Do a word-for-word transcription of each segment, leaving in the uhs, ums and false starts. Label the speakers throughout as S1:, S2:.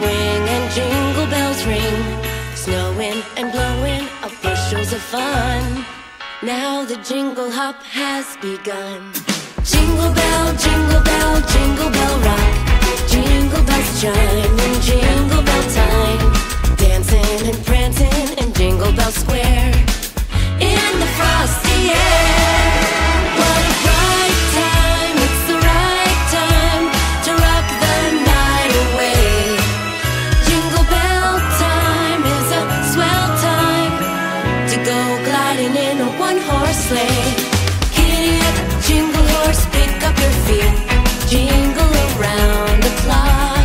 S1: swing and jingle bells ring, snowing and blowing up bushels of fun. Now the jingle hop has begun. Jingle bell, jingle bell, jingle bell rock. Jingle bells chime in jingle bell time, dancing and prancing in Jingle Bell Square in the frosty air. What a bright time, it's the right time to rock the night away. Jingle bell time is a swell time to go gliding in a one-horse sleigh. Giddy up, jingle horse, pick up your feet, jingle around the clock.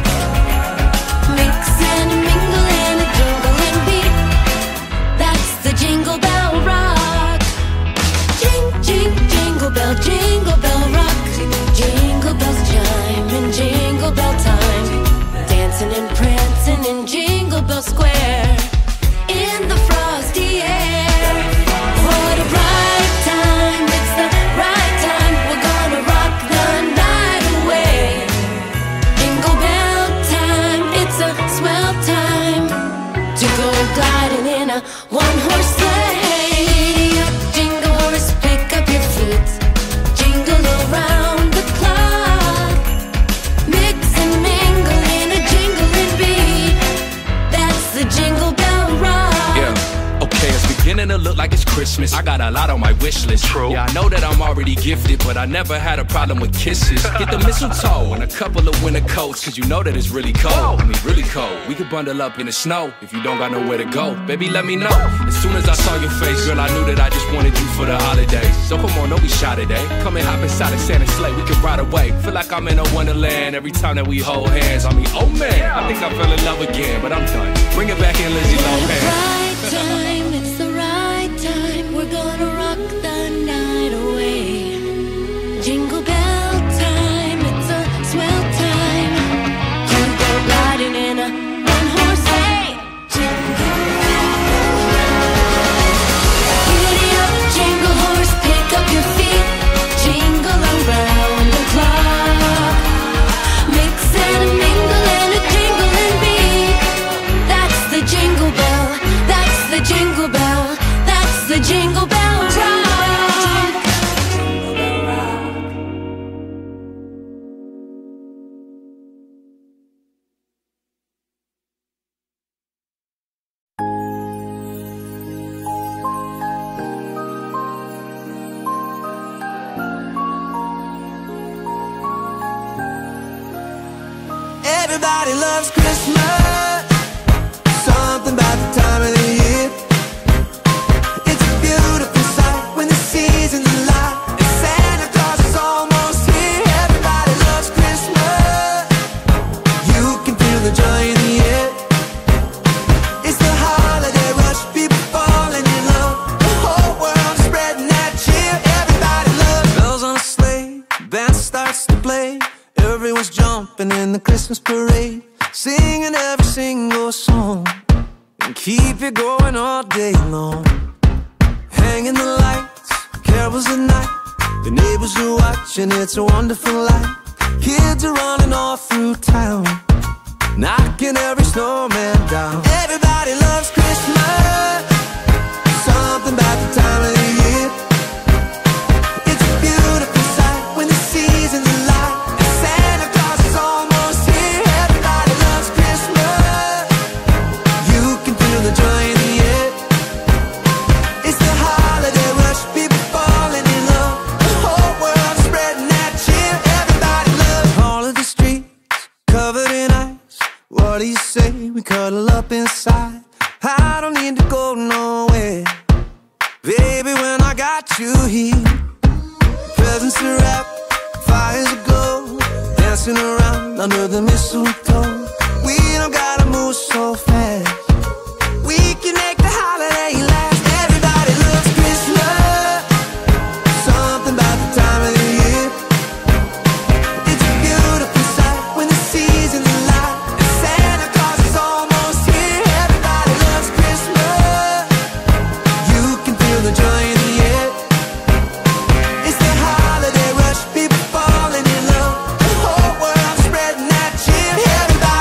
S1: Mix and mingle in a jingling beat, that's the Jingle Bell Rock. Jing, jing, jingle bell, jingle bell rock. Jingle bells chime in jingle bell time, dancing and prancing in Jingle Bell Square in the frosty air. What a bright time, it's the right time, we're gonna rock the night away. Jingle bell time, it's a swell time to go gliding in a one-horse sleigh. Giddy up, jingle horse, pick up your feet, jingle around the clock. Mix and mingle in a jingling beat, that's the Jingle Bell Rock.
S2: Yeah, okay, it's beginning to look like it's Christmas. I got a lot on my wish list. True. Yeah, I know that I'm already gifted, but I never had a problem with kisses. Get the mistletoe and a couple of winter coats, cause you know that it's really cold. I mean, really cold. We could bundle up in the snow if you don't got nowhere to go. Baby, let me know. As soon as I saw your face, girl, I knew that I just wanted you for the holidays. So come on, don't be shy today. Come and hop inside a Santa sleigh, we can ride away. Feel like I'm in a wonderland every time that we hold hands. I mean, oh man, I think I fell in love again, but I'm done. Bring it back in, Lizzie Lohan.
S1: Right time, it's the right time, we're gonna rock the night away. Jingle bell time, it's a swell time to go gliding in a one-horse sleigh. Giddy up, jingle horse, pick up your feet, jingle around the clock. Mix and mingle in a jingling beat, that's the Jingle Bell, that's the Jingle Bell, that's the Jingle Bell Rock.
S3: Everybody loves Christmas, something about the time of the year. It's a beautiful sight when the season's light and Santa Claus is almost here. Everybody loves Christmas, you can feel the joy in the air. It's the holiday rush, people falling in love, the whole world spreading that cheer. Everybody loves bells on a sleigh, band starts to play. Everyone's jumping in the Christmas parade, singing every single song, and keep it going all day long. Hanging the lights, carols at night, the neighbors are watching, it's a wonderful light. Kids are running all through town, knocking every snowman down. Everybody loves Christmas, something about the time of the year. It's a beautiful sight when the season's light and Santa Claus is almost here. Everybody loves Christmas, you can feel the joy in the air. It's the holiday rush, people falling in love, the whole world spreading that cheer. Everybody loves all of the streets covered in ice. What do you say we cuddle up inside? I don't need to go nowhere, baby, when I got you here. Presents are wrapped, fires aglow, dancing around under the mistletoe. We don't gotta move so fast, we can make the holiday last. Everybody loves Christmas, something about the time of the year. It's a beautiful sight when the season's light and Santa Claus is almost here. Everybody loves Christmas, you can feel the joy in the air. It's the holiday rush, people falling in love, the whole world spreading that cheer. Everybody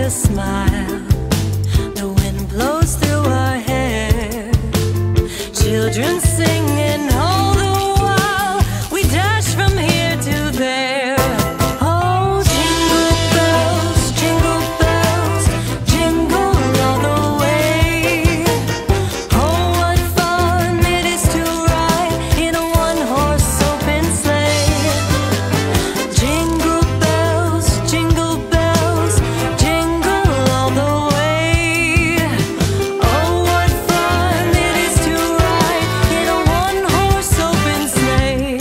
S1: a smile. The wind blows through our hair. Children singing all the while. We dash from here to there. Oh, jingle bells, jingle bells, jingle all the way. Oh, what fun it is to ride in a one-horse open sleigh. Jingle bells, jingle bells, jingle all the way. Oh, what fun it is to ride in a one-horse open sleigh.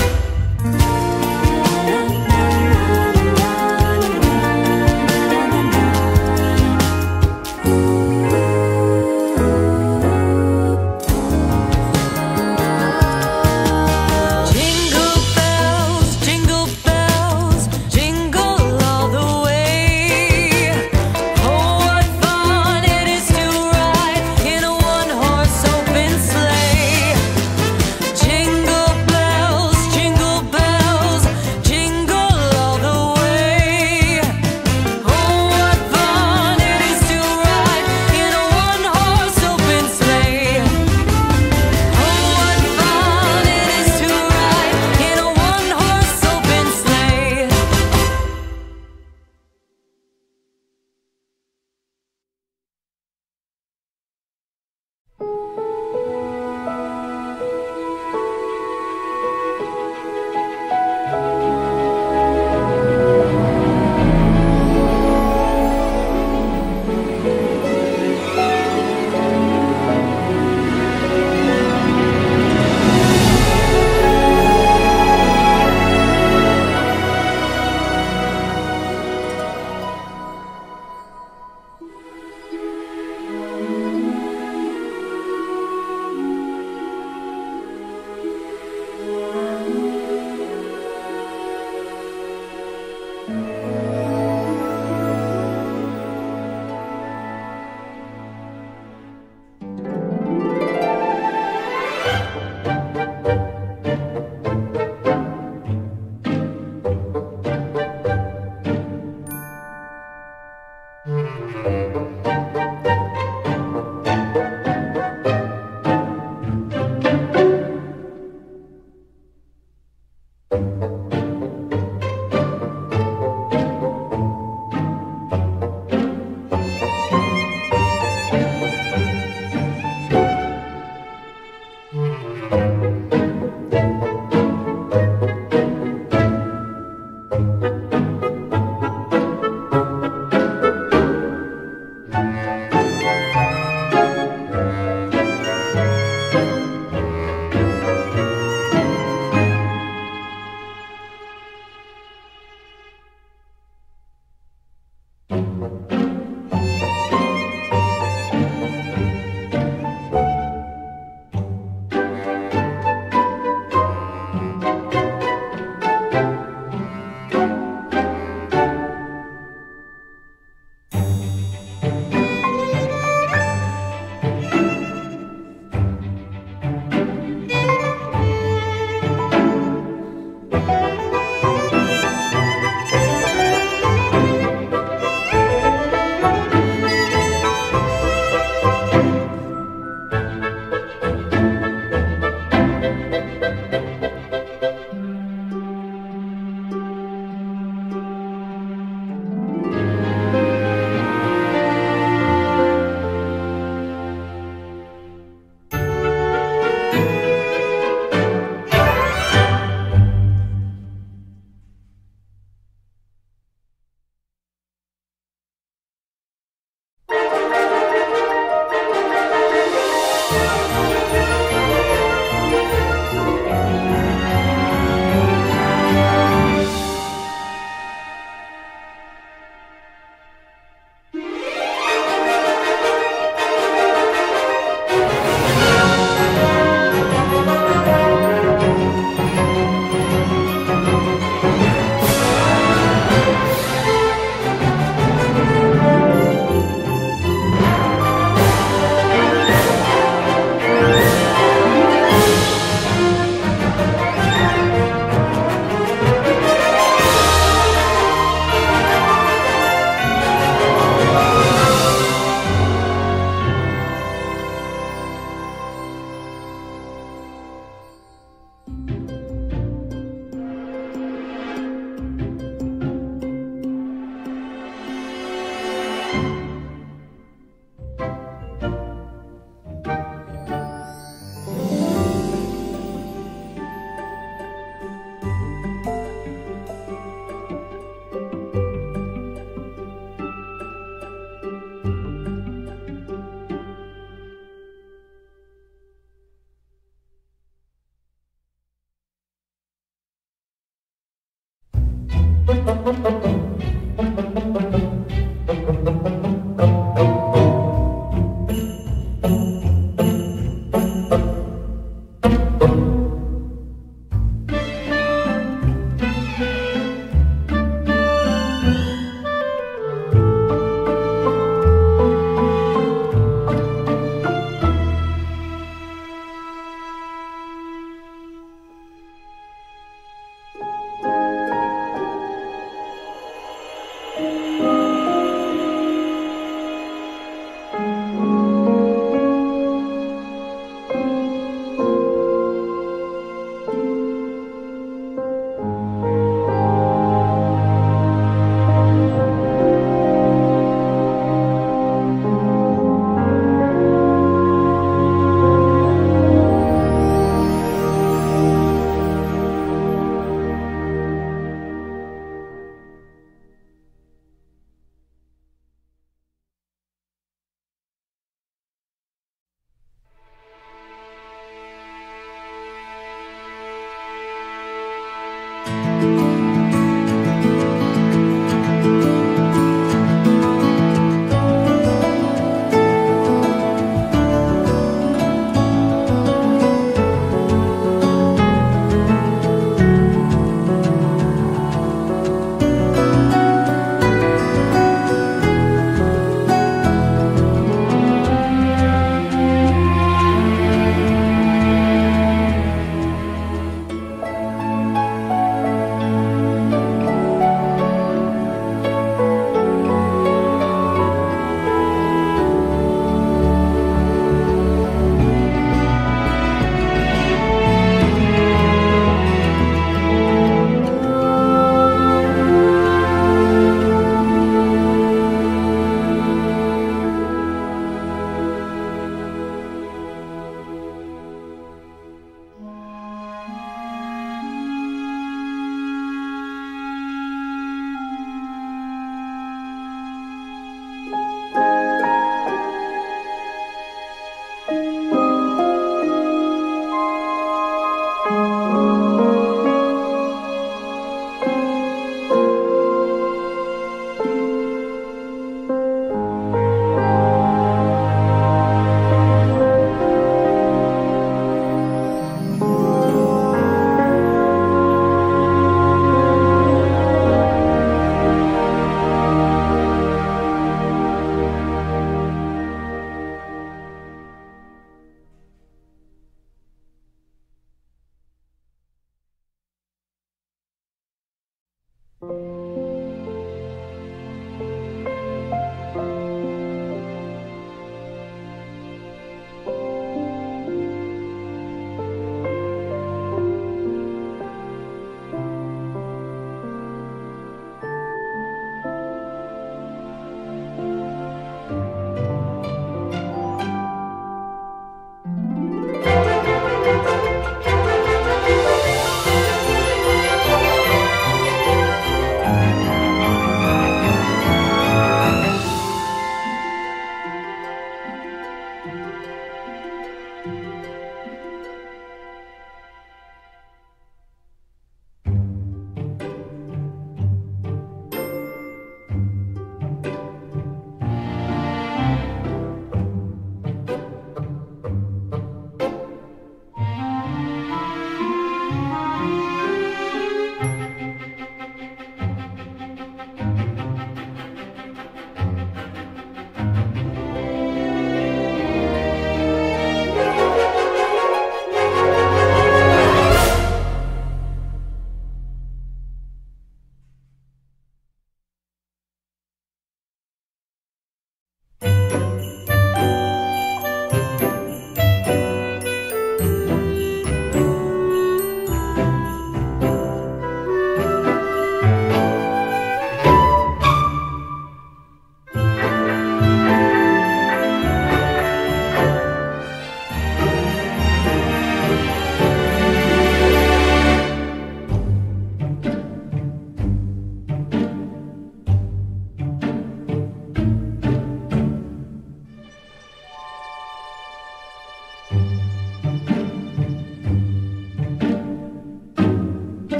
S1: Jingle bells, jingle bells, jingle all the way. Oh, what fun it is to ride in a one-horse open sleigh. Jingle bells, jingle bells, jingle all the way. Oh, what fun it is to ride in a one-horse open sleigh. Oh, what fun it is to ride in a one-horse open sleigh.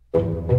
S4: Thank you.